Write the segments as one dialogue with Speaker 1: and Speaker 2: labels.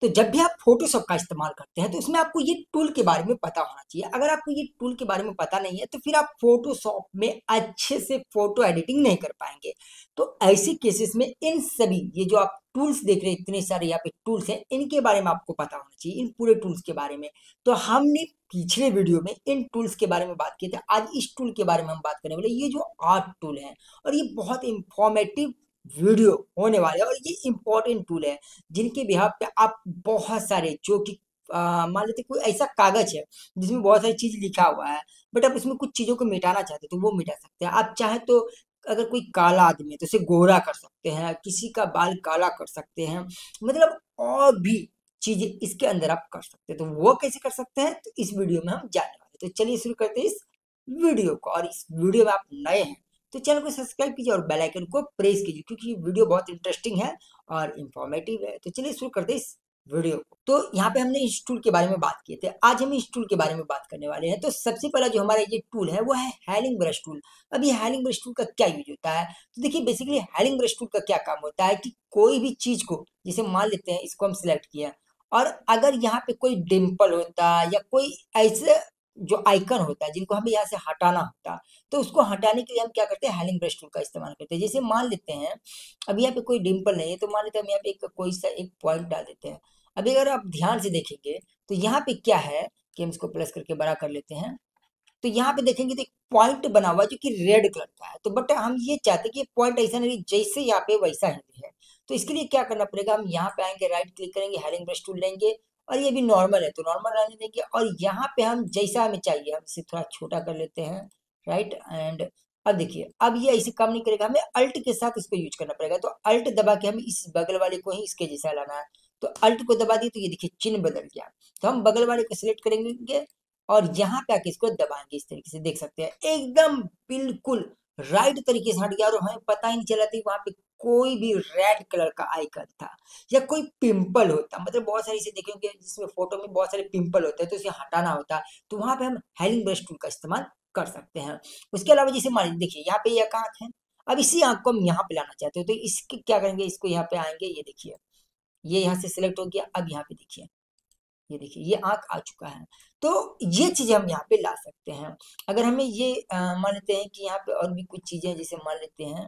Speaker 1: तो जब भी आप फोटोशॉप का इस्तेमाल करते हैं तो उसमें आपको ये टूल के बारे में पता होना चाहिए। अगर आपको ये टूल के बारे में पता नहीं है तो फिर आप फोटोशॉप में अच्छे से फोटो एडिटिंग नहीं कर पाएंगे। तो ऐसे केसेस में इन सभी ये जो आप टूल्स देख रहे हैं, इतने सारे यहाँ पे टूल्स हैं, इनके बारे में आपको पता होना चाहिए, इन पूरे टूल्स के बारे में। तो हमने पिछले वीडियो में इन टूल्स के बारे में बात की थी, आज इस टूल के बारे में हम बात करने वाले। ये जो आर्ट टूल है और ये बहुत इंफॉर्मेटिव वीडियो होने वाले हैं और ये इंपॉर्टेंट टूल है जिनके बिहाफ पे आप बहुत सारे जो कि मान लेते कोई ऐसा कागज है जिसमें बहुत सारी चीज लिखा हुआ है, बट आप उसमें कुछ चीजों को मिटाना चाहते हो तो वो मिटा सकते हैं। आप चाहे तो अगर कोई काला आदमी है तो उसे गोरा कर सकते हैं, किसी का बाल काला कर सकते हैं, मतलब और भी चीजें इसके अंदर आप कर सकते हैं। तो वो कैसे कर सकते हैं तो इस वीडियो में हम जानने वाले। तो चलिए शुरू करते हैं इस वीडियो को। और इस वीडियो में आप नए हैं तो चैनल को सब्सक्राइब कीजिए और बेल आइकन को प्रेस कीजिए, क्योंकि ये वीडियो बहुत इंटरेस्टिंग है और इंफॉर्मेटिव है। तो चलिए शुरू करते हैं इस वीडियो को। तो यहाँ पे हमने इस टूल के बारे में बात किए थे, आज हम इस टूल के बारे में बात करने वाले हैं। तो सबसे पहला जो हमारा ये टूल है वो है हेलिंग ब्रश टूल। अब ये हेलिंग ब्रश टूल का क्या यूज होता है तो देखिए, बेसिकली हेलिंग ब्रश टूल का क्या काम होता है कि कोई भी चीज को, जैसे मान लेते हैं इसको हम सिलेक्ट किया, और अगर यहाँ पे कोई डिम्पल होता या कोई ऐसे जो आइकन होता है जिनको हमें यहाँ से हटाना होता, तो उसको हटाने के लिए हम क्या करते हैं, हेलिंग ब्रश टूल का इस्तेमाल करते हैं। जैसे मान लेते हैं अब यहाँ पे कोई डिम्पल नहीं है, तो मान लेते हैं हम यहाँ पे कोई सा एक पॉइंट डाल देते हैं। अभी अगर आप ध्यान से देखेंगे तो यहाँ पे क्या है कि हम इसको प्लस करके बड़ा कर लेते हैं, तो यहाँ पे देखेंगे तो एक पॉइंट बना हुआ है जो कि रेड कलर का है। तो बट हम ये चाहते हैं कि पॉइंट ऐसा नहीं जैसे यहाँ पे वैसा ही है। तो इसके लिए क्या करना पड़ेगा, हम यहाँ पे आएंगे, राइट क्लिक करेंगे, हेलिंग ब्रश टूल लेंगे, और ये भी नॉर्मल है तो नॉर्मल रहने देंगे, और यहाँ पे हम जैसा हमें चाहिए हम इसे थोड़ा छोटा कर लेते हैं, राइट। एंड अब देखिए, अब ये ऐसे काम नहीं करेगा, हमें अल्ट के साथ इसको यूज करना पड़ेगा। तो अल्ट दबा के हमें इस बगल वाले को ही इसके जैसा लाना है। तो अल्ट को दबा दिए तो ये देखिए चिन्ह बदल गया। तो हम बगल वाले को सिलेक्ट करेंगे और यहाँ पे आके इसको दबाएंगे, इस तरीके से देख सकते हैं एकदम बिल्कुल राइट तरीके से हट गया और हमें पता ही नहीं चला था वहां पे कोई भी रेड कलर का आइकन था या कोई पिंपल होता। मतलब बहुत सारी इसे देखेंगे जिसमें फोटो में बहुत सारे पिंपल होते हैं तो इसे हटाना होता, तो वहां पे हम हेलिंग ब्रश टूल का इस्तेमाल कर सकते हैं। उसके अलावा जैसे मान लीजिए देखिए यहाँ पे एक आंख है, अब इसी आंख को हम यहाँ पे लाना चाहते हो तो इसके क्या करेंगे, इसको यहाँ पे आएंगे, ये देखिए ये यहाँ से सिलेक्ट हो गया। अब यहाँ पे देखिए, ये देखिए ये आंख आ चुका है। तो ये चीजें हम यहाँ पे ला सकते हैं। अगर हमें ये मान लेते हैं कि यहाँ पे और भी कुछ चीजें, जैसे मान लेते हैं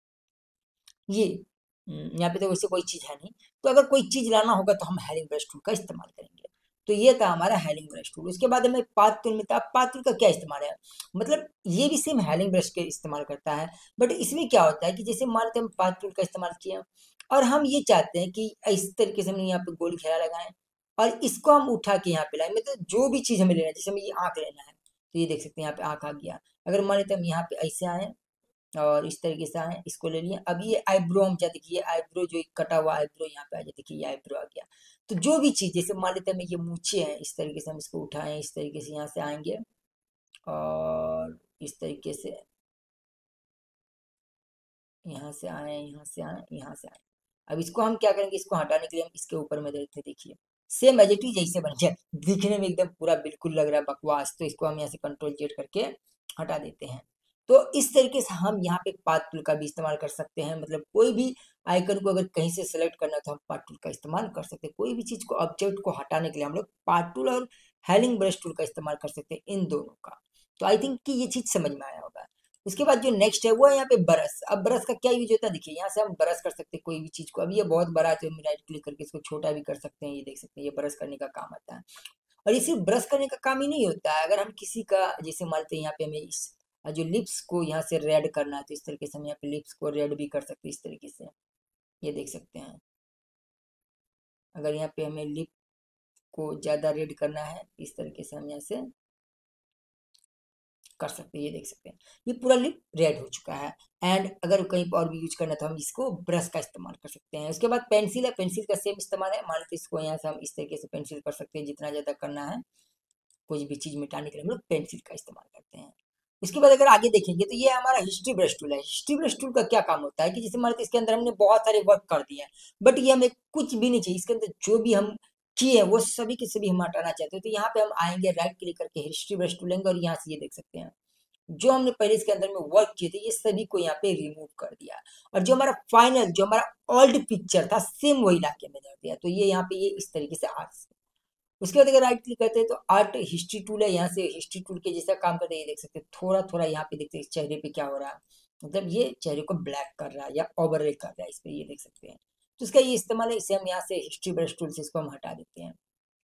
Speaker 1: ये यहाँ पे तो वैसे कोई चीज है नहीं, तो अगर कोई चीज लाना होगा तो हम हेलिंग ब्रश टूल का इस्तेमाल करेंगे। तो ये था हमारा हेलिंग ब्रश टूल। उसके बाद हमें पाथ टूल में था। पाथ टूल का क्या इस्तेमाल है, मतलब ये भी सेम हेलिंग ब्रश के इस्तेमाल करता है, बट इसमें क्या होता है कि जैसे मान लेते हैं हम पाथ टूल का इस्तेमाल किया और हम ये चाहते हैं कि इस तरीके से हमने यहाँ पे गोल घेरा लगाए और इसको हम उठा के यहाँ पे लाए, मतलब जो भी चीज हमें लेना है, जैसे हमें ये आंख लेना है तो ये देख सकते हैं यहाँ पे आंख आ गया। अगर मान लेते हैं हम यहाँ पे ऐसे आए और इस तरीके से आए, इसको ले लिए। अब ये आईब्रो हम चाहते कि ये आईब्रो जो कटा हुआ आईब्रो यहाँ पे आ जाए, देखिए ये आईब्रो आ गया। तो जो भी चीज, जैसे मान लेते हैं हमें ये मूछे हैं, इस तरीके से हम इसको उठाएं, इस तरीके से यहाँ से आएंगे और इस तरीके से यहाँ से आए, यहाँ से आए, यहाँ से आए। अब इसको हम क्या करेंगे, इसको हटाने के लिए हम इसके ऊपर में देखते, देखिए सेम एज इट इज जैसे बन गया, दिखने में एकदम पूरा बिल्कुल लग रहा है बकवास। तो इसको हम यहाँ से कंट्रोल जेड करके हटा देते हैं। तो इस तरीके से हम यहाँ पे पाथ टूल का भी इस्तेमाल कर सकते हैं। मतलब कोई भी आइकन को अगर कहीं से सेलेक्ट करना है तो हम पाथ टूल का इस्तेमाल कर सकते हैं। कोई भी चीज को, ऑब्जेक्ट को हटाने के लिए हम लोग पाथ टूल और हेलिंग ब्रश टूल का इस्तेमाल कर सकते हैं, इन दोनों का। तो आई थिंक कि ये चीज समझ में आया होगा। उसके बाद जो नेक्स्ट है वो है यहाँ पे ब्रश। अब ब्रश का क्या यूज होता है, देखिए यहाँ से हम ब्रश कर सकते हैं कोई भी चीज को। अब ये बहुत बड़ा है तो हम राइट क्लिक करके इसको छोटा भी कर सकते हैं, ये देख सकते हैं ये ब्रश करने का काम आता है। और ये सिर्फ ब्रश करने का काम ही नहीं होता है, अगर हम किसी का, जैसे मानते हैं यहाँ पे हमें इस जो लिप्स को यहाँ से रेड करना है तो इस तरीके से हम यहाँ पे लिप्स को रेड भी कर सकते हैं, इस तरीके से ये देख सकते हैं। अगर यहाँ पे हमें लिप को ज्यादा रेड करना है इस तरीके से हम यहाँ से कर सकते हैं, ये देख सकते हैं ये पूरा लिप रेड हो चुका है। एंड अगर कहीं और भी यूज करना तो हम इसको ब्रश का इस्तेमाल कर सकते हैं। उसके बाद पेंसिल है, पेंसिल का सेम इस्तेमाल है। मान लेते इसको यहाँ से हम इस तरीके से पेंसिल कर सकते हैं, जितना ज्यादा करना है कोई भी चीज मिटाने के लिए हम लोग पेंसिल का इस्तेमाल करते हैं। उसके बाद अगर आगे देखेंगे तो ये हमारा हिस्ट्री ब्रश टूल है। हिस्ट्री ब्रश टूल का क्या काम होता है कि जैसे मान लेते इसके अंदर हमने बहुत सारे वर्क कर दिए हैं, बट ये हमें कुछ भी नहीं चाहिए, इसके अंदर जो भी हम किए हैं वो सभी के सभी हम हटाना चाहते हैं। तो यहाँ पे हम आएंगे, राइट क्लिक करके हिस्ट्री ब्रश टूल लेंगे और यहाँ से ये देख सकते हैं जो हमने पहले इसके अंदर में वर्क किए थे ये सभी को यहाँ पे रिमूव कर दिया, और जो हमारा फाइनल जो हमारा ओल्ड पिक्चर था सेम वही लाके में धर दिया। तो ये यहाँ पे ये इस तरीके से आर्ट। उसके बाद अगर राइट क्लिक करते हैं तो आर्ट हिस्ट्री टूल है, यहाँ से हिस्ट्री टूल के जैसा काम करते हैं। ये देख सकते हैं थोड़ा थोड़ा यहाँ पे देखते हैं चेहरे पे क्या हो रहा है, मतलब ये चेहरे को ब्लैक कर रहा है या ओवरले कर रहा है इस पे, ये देख सकते हैं। तो इसका ये इस्तेमाल है, इसे हम यहाँ से हिस्ट्री ब्रश टूल से इसको हम हटा देते हैं।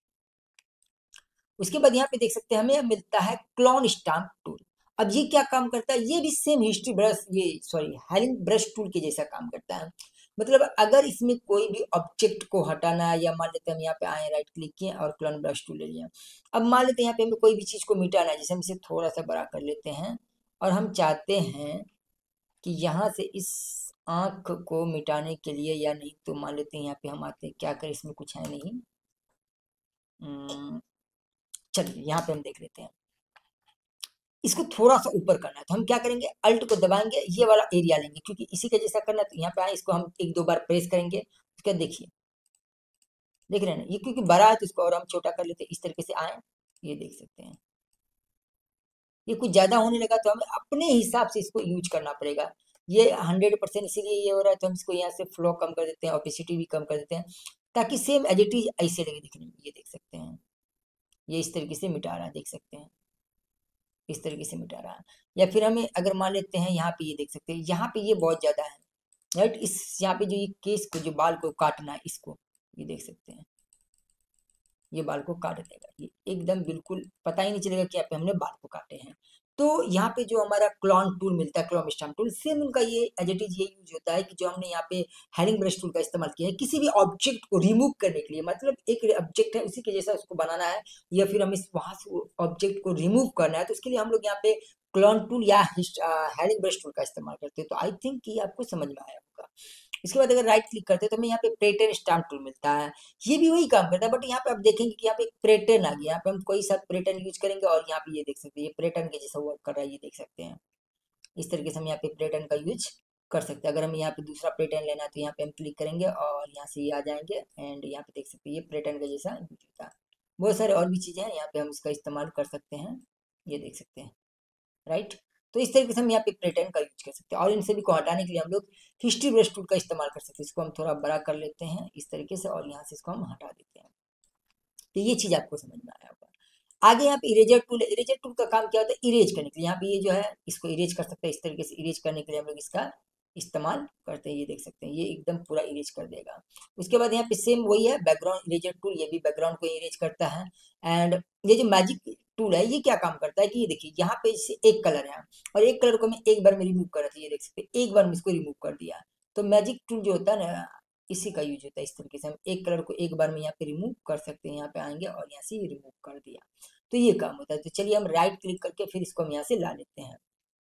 Speaker 1: उसके बाद यहाँ पे देख सकते हैं हमें मिलता है क्लोन स्टाम्प टूल। अब ये क्या काम करता है, ये भी सेम हिस्ट्री ब्रश ये सॉरी हेलिंग ब्रश टूल के जैसा काम करता है। मतलब अगर इसमें कोई भी ऑब्जेक्ट को हटाना है, या मान लेते हैं हम यहाँ पे आए राइट क्लिक किए और क्लोन ब्रश टूल ले लिया। अब मान लेते हैं यहाँ पे हमें कोई भी चीज को मिटाना है, जैसे हम इसे थोड़ा सा बड़ा कर लेते हैं और हम चाहते हैं कि यहाँ से इस आंख को मिटाने के लिए, या नहीं तो मान लेते हैं यहाँ पे हम आते हैं, क्या करें इसमें कुछ है नहीं। चलिए यहाँ पे हम देख लेते हैं, इसको थोड़ा सा ऊपर करना है तो हम क्या करेंगे, अल्ट को दबाएंगे, ये वाला एरिया लेंगे क्योंकि इसी का जैसा करना है। तो यहाँ पे आए, इसको हम एक दो बार प्रेस करेंगे। उसके बाद देखिए, देख रहे हैं ना, ये क्योंकि बड़ा है तो इसको और हम छोटा कर लेते हैं। इस तरीके से आए, ये देख सकते हैं ये कुछ ज्यादा होने लगा तो हमें अपने हिसाब से इसको यूज करना पड़ेगा। ये 100% इसीलिए ये हो रहा है, तो हम इसको यहाँ से फ्लो कम कर देते हैं, ओपेसिटी भी कम कर देते हैं, ताकि सेम एज इट इज ऐसे लगे दिखने में। ये देख सकते हैं ये इस तरीके से मिटा रहा है, देख सकते हैं इस तरीके से मिटा रहा है। या फिर हमें अगर मान लेते हैं यहाँ पे, ये देख सकते हैं यहाँ पे ये बहुत ज्यादा है, राइट। इस यहाँ पे जो ये केस को जो बाल को काटना है इसको, ये देख सकते हैं ये बाल को काट देगा, ये एकदम बिल्कुल पता ही नहीं चलेगा कि यहाँ पे हमने बाल को काटे हैं। तो यहाँ पे जो हमारा क्लॉन टूल मिलता है, क्लोन स्टैम्प टूल, सेम उनका ये एज इट इज ये यूज होता है कि जो हमने यहाँ पे हेडिंग ब्रश टूल का इस्तेमाल किया है किसी भी ऑब्जेक्ट को रिमूव करने के लिए, मतलब एक ऑब्जेक्ट है उसी के जैसा उसको बनाना है, या फिर हम इस वहां से ऑब्जेक्ट को रिमूव करना है, तो उसके लिए हम लोग यहाँ पे क्लॉन टूल या हेडिंग ब्रश टूल का इस्तेमाल करते हैं। तो आई थिंक ये आपको समझ में आया होगा। इसके बाद अगर राइट क्लिक करते हैं तो हमें यहाँ पे पैटर्न स्टैम्प टूल मिलता है। ये भी वही काम करता है, बट यहाँ पे आप देखेंगे कि यहाँ पे एक पैटर्न आ गया। यहाँ पे हम कोई सा पैटर्न यूज करेंगे और यहाँ पे ये देख सकते हैं ये पैटर्न के जैसा वर्क कर रहा है, ये देख सकते हैं। इस तरीके से हम यहाँ पे पैटर्न का यूज कर सकते हैं। अगर हमें यहाँ पे दूसरा पैटर्न लेना है तो यहाँ पे हम क्लिक करेंगे और यहाँ से ये आ जाएंगे, एंड यहाँ पे देख सकते हैं ये पैटर्न का जैसा यूज होता है। बहुत सारे और भी चीजें हैं यहाँ पे हम इसका इस्तेमाल कर सकते हैं, ये देख सकते हैं, राइट। तो इस तरीके से हम यहाँ पे पैटर्न का यूज कर सकते हैं, और इन सभी को हटाने के लिए हम लोग हिस्ट्री ब्रश टूल का इस्तेमाल कर सकते हैं। इसको हम थोड़ा बड़ा कर लेते हैं इस तरीके से, और यहाँ से इसको हम हटा देते हैं। तो ये चीज आपको समझ में आया होगा। आगे यहाँ पे इरेजर टूल है। इरेजर टूल का काम क्या होता है, इरेज करने के लिए। यहाँ पे ये जो है इसको इरेज कर सकते हैं, इस तरीके से इरेज करने के लिए हम लोग इसका इस्तेमाल करते हैं। ये देख सकते हैं ये एकदम पूरा इरेज कर देगा। उसके बाद यहाँ पे सेम वही है बैकग्राउंड इरेजर टूल, ये भी बैकग्राउंड को इरेज करता है। एंड ये जो मैजिक टूल है ये क्या काम करता है कि ये देखिए यहाँ पे जैसे एक कलर है और एक कलर को मैं एक बार में रिमूव कर रहा था, ये देख सकते हैं एक बार में इसको रिमूव कर दिया। तो मैजिक टूल जो होता है ना, इसी का यूज होता है। इस तरीके से हम एक कलर को एक बार में यहाँ पे रिमूव कर सकते हैं। यहाँ पे आएंगे और यहाँ से रिमूव कर दिया, तो ये काम होता है। तो चलिए हम राइट क्लिक करके फिर इसको हम यहाँ से ला लेते हैं।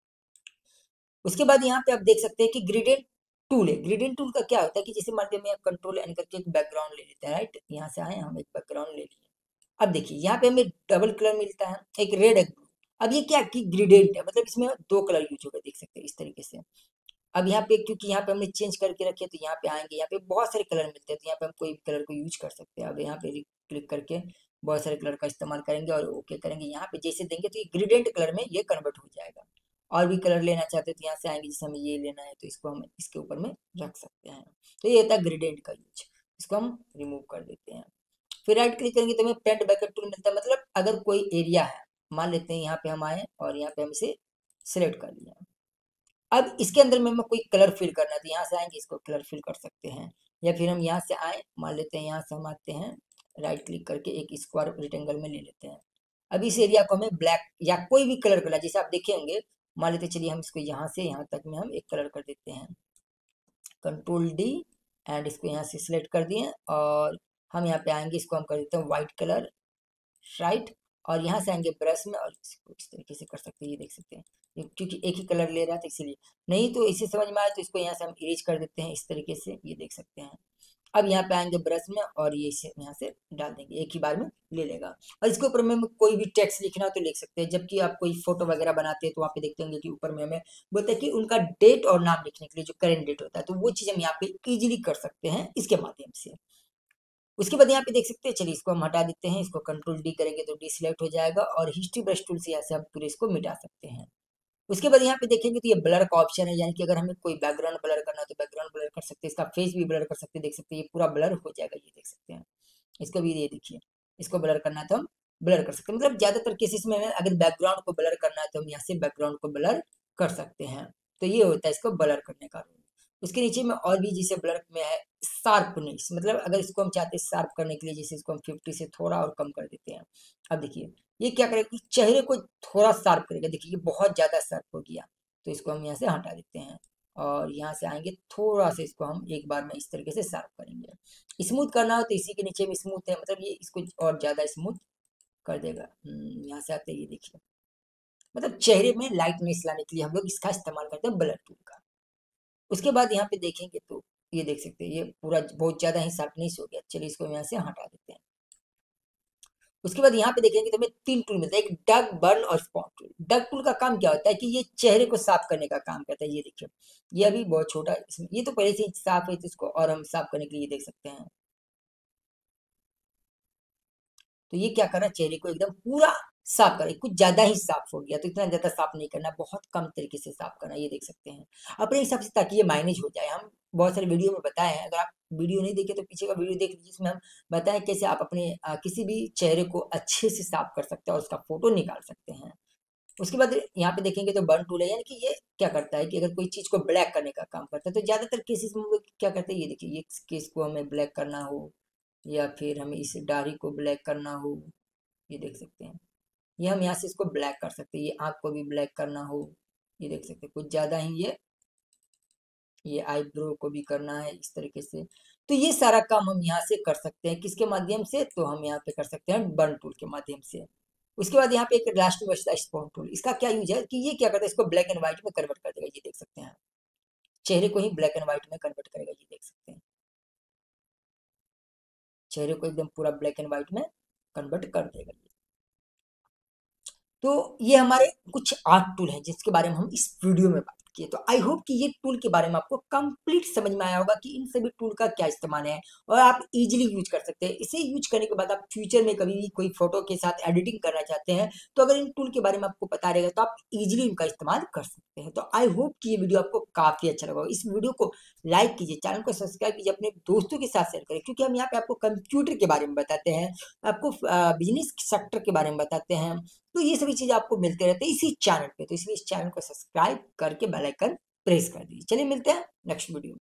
Speaker 1: उसके बाद यहाँ पे आप देख सकते हैं कि ग्रेडियंट टूल है। ग्रेडियंट टूल का क्या होता है कि जैसे मान लीजिए मैं कंट्रोल एन करके एक बैकग्राउंड ले लेते हैं, राइट। यहाँ से आए हम एक बैकग्राउंड ले लिए। अब देखिए यहाँ पे हमें डबल कलर मिलता है, एक रेड एक ब्लू। अब ये क्या कि ग्रेडियंट है, मतलब इसमें दो कलर यूज होगा, देख सकते हैं इस तरीके से। अब यहाँ पे क्योंकि यहाँ पे हमने चेंज करके रखे तो यहाँ पे आएंगे, यहाँ पे बहुत सारे कलर मिलते हैं, तो यहाँ पे हम कोई कलर को यूज कर सकते हैं। अब यहाँ पे क्लिक करके बहुत सारे कलर का इस्तेमाल करेंगे और ओके करेंगे। यहाँ पे जैसे देंगे तो ये ग्रेडियंट कलर में ये कन्वर्ट हो जाएगा। और भी कलर लेना चाहते हैं तो यहाँ से आएंगे, जैसे हमें ये लेना है तो इसको हम इसके ऊपर में रख सकते हैं। तो ये होता है ग्रेडियंट का यूज, इसको हम रिमूव कर देते हैं। फिर राइट क्लिक करेंगे तो हमें पेंट बकेट टूल मिलता है। मतलब अगर कोई एरिया है, मान लेते हैं यहाँ पे हम आए और यहाँ पे हम इसे सिलेक्ट कर लिया। अब इसके अंदर में हमें कोई कलर फिल करना है तो यहाँ से आएंगे, इसको कलर फिल कर सकते हैं। या फिर हम यहाँ से आए, मान लेते हैं यहाँ से हम आते हैं, राइट क्लिक करके एक स्क्वायर रेक्टेंगल में ले लेते हैं। अब इस एरिया को हमें ब्लैक या कोई भी कलर करना, जैसे आप देखे होंगे। मान लेते चलिए हम इसको यहाँ से यहाँ तक में हम एक कलर कर देते हैं, कंट्रोल डी, एंड इसको यहाँ से सिलेक्ट कर दिए और हम यहाँ पे आएंगे, इसको हम कर देते हैं व्हाइट कलर, राइट। और यहाँ से आएंगे ब्रश में और इसको इस तरीके से कर सकते हैं, ये देख सकते हैं क्योंकि एक ही कलर ले रहा था इसीलिए। नहीं तो इसे समझ में आए तो इसको यहाँ से हम इरेज कर देते हैं इस तरीके से, ये देख सकते हैं। अब यहाँ पे आएंगे ब्रश में और ये इसे यहाँ से डाल देंगे, एक ही बार में ले लेगा। और इसके ऊपर में कोई भी टेक्स्ट लिखना हो तो लिख सकते हैं। जबकि आप कोई फोटो वगैरह बनाते हैं तो वहाँ पे देखते होंगे कि ऊपर में हमें बोलते हैं कि उनका डेट और नाम लिखने के लिए जो करेंट डेट होता है, तो वो चीज़ हम यहाँ पे इजीली कर सकते हैं इसके माध्यम से। उसके बाद यहाँ पे देख सकते हैं, चलिए इसको हम हटा देते हैं, इसको कंट्रोल डी करेंगे तो डी सिलेक्ट हो जाएगा और हिस्ट्री ब्रश टूल से यहाँ से हम पूरे इसको मिटा सकते हैं। उसके बाद यहाँ पे देखेंगे तो ये ब्लर का ऑप्शन है, यानी कि अगर हमें कोई बैकग्राउंड ब्लर करना है तो बैकग्राउंड ब्लर कर सकते हैं, इसका फेस भी ब्लर कर सकते हैं, देख सकते हैं ये पूरा ब्लर हो जाएगा, ये देख सकते हैं। इसको भी ये देखिए, इसको ब्लर करना है तो हम ब्लर कर सकते हैं, मतलब ज्यादातर केसेस में अगर बैकग्राउंड को ब्लर करना है तो हम यहाँ से बैकग्राउंड को ब्लर कर सकते हैं। तो ये होता है इसको ब्लर करने का रूल। उसके नीचे में और भी जैसे ब्लर में है शार्पनेस, मतलब अगर इसको हम चाहते हैं शार्प करने के लिए, जैसे इसको हम 50 से थोड़ा और कम कर देते हैं। अब देखिए ये क्या करेगा कि चेहरे को थोड़ा शार्प करेगा, देखिए ये बहुत ज्यादा शार्प हो गया, तो इसको हम यहाँ से हटा देते हैं और यहाँ से आएंगे थोड़ा सा, इसको हम एक बार में इस तरीके से शार्प करेंगे। स्मूथ करना हो तो इसी के नीचे में स्मूथ है, मतलब ये इसको और ज्यादा स्मूथ कर देगा। यहाँ से आते हैं, ये देखिए मतलब चेहरे में लाइटनेस लाने के लिए हम लोग इसका इस्तेमाल करते हैं ब्लर टूल का। उसके बाद यहाँ पे देखेंगे तो ये देख सकते हैं ये पूरा बहुत ज्यादा ही शार्पनेस हो गया, चलिए इसको यहाँ से हटा देते हैं। उसके बाद यहाँ पे देखेंगे तो हमें 3 टूल मिलता है, एक डग, बर्न और स्पॉट टूल। डग टूल का काम क्या होता है कि ये चेहरे को साफ करने का काम करता है, ये देखिए ये अभी बहुत छोटा, ये तो पहले से ही साफ है तो इसको और हम साफ करने के लिए देख सकते हैं। तो ये क्या करना, चेहरे को एकदम पूरा साफ करें, कुछ ज्यादा ही साफ हो गया तो इतना ज्यादा साफ नहीं करना, बहुत कम तरीके से साफ करना, ये देख सकते हैं अपने हिसाब से, ताकि ये मैनेज हो जाए। हम बहुत सारे वीडियो में बताए हैं, अगर आप वीडियो नहीं देखे तो पीछे का वीडियो देख लीजिए, जिसमें हम बताएं कैसे आप अपने किसी भी चेहरे को अच्छे से साफ कर सकते हैं और उसका फोटो निकाल सकते हैं। उसके बाद यहाँ पे देखेंगे तो बर्न टूल है, यानी कि ये क्या करता है कि अगर कोई चीज को ब्लैक करने का काम करता है, तो ज्यादातर केसेस में हम लोग क्या करते हैं, ये देखिए ये केस को हमें ब्लैक करना हो या फिर हमें इस दाढ़ी को ब्लैक करना हो, ये देख सकते हैं ये हम यहाँ से इसको ब्लैक कर सकते हैं, ये आँख को भी ब्लैक करना हो, ये देख सकते हैं कुछ ज्यादा ही ये आईब्रो को भी करना है इस तरीके से। तो ये सारा काम हम यहाँ से कर सकते हैं, किसके माध्यम से, तो हम यहाँ पे कर सकते हैं बर्न टूल के माध्यम से। उसके बाद यहाँ पे एक लास्ट में बचता है स्पॉट टूल, इसका क्या यूज है कि ये क्या करता है, इसको ब्लैक एंड व्हाइट में कन्वर्ट कर देगा, ये देख सकते हैं चेहरे को ही ब्लैक एंड व्हाइट में कन्वर्ट करेगा, ये देख सकते हैं चेहरे को एकदम पूरा ब्लैक एंड व्हाइट में कन्वर्ट कर देगा। तो ये हमारे कुछ 8 टूल हैं जिसके बारे में हम इस वीडियो में बात किए। तो आई होप कि ये टूल के बारे में आपको कंप्लीट समझ में आया होगा कि इन सभी टूल का क्या इस्तेमाल है और आप इजीली यूज कर सकते हैं। इसे यूज करने के बाद आप फ्यूचर में कभी भी कोई फोटो के साथ एडिटिंग करना चाहते हैं, तो अगर इन टूल के बारे में आपको पता रहेगा तो आप इजीली इनका इस्तेमाल कर सकते हैं। तो आई होप कि ये वीडियो आपको काफी अच्छा लगा। इस वीडियो को लाइक कीजिए, चैनल को सब्सक्राइब कीजिए, अपने दोस्तों के साथ शेयर करें, क्योंकि हम यहाँ पे आपको कंप्यूटर के बारे में बताते हैं, आपको बिजनेस सेक्टर के बारे में बताते हैं, तो ये सभी चीज आपको मिलते रहते हैं इसी चैनल पे। तो इसलिए इस चैनल को सब्सक्राइब करके बेल आइकन प्रेस कर दीजिए। चलिए मिलते हैं नेक्स्ट वीडियो में।